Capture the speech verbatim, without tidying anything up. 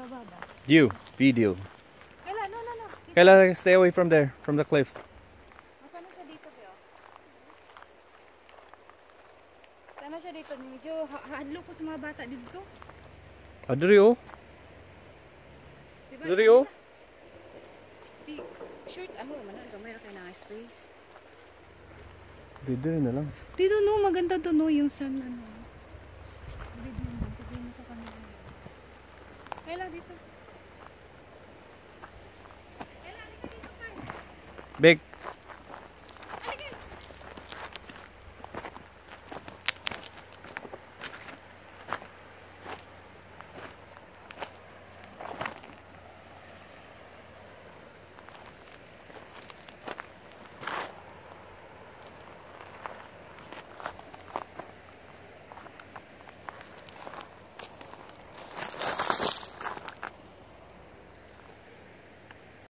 baba. You, video. Kayla, no, no, no. Kayla, stay away from there, from the cliff. Sana siya dito, Pio. Sana siya dito. Medyo hadlo ko sa mga bata dito. Adri oh. Diba? Adri oh. Di, short, ano, man, gamay na kayo ng space. Dito rin na lang. Dito no, maganda to no, yung sun, ano. Dito mo, sabihin mo sa kanila. Kayla, dito. Kayla, dito, dito, Kayla. Big.